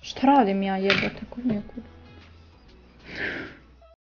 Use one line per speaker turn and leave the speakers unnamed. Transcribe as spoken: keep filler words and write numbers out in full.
Šta radim ja jebote, ko mi je kud?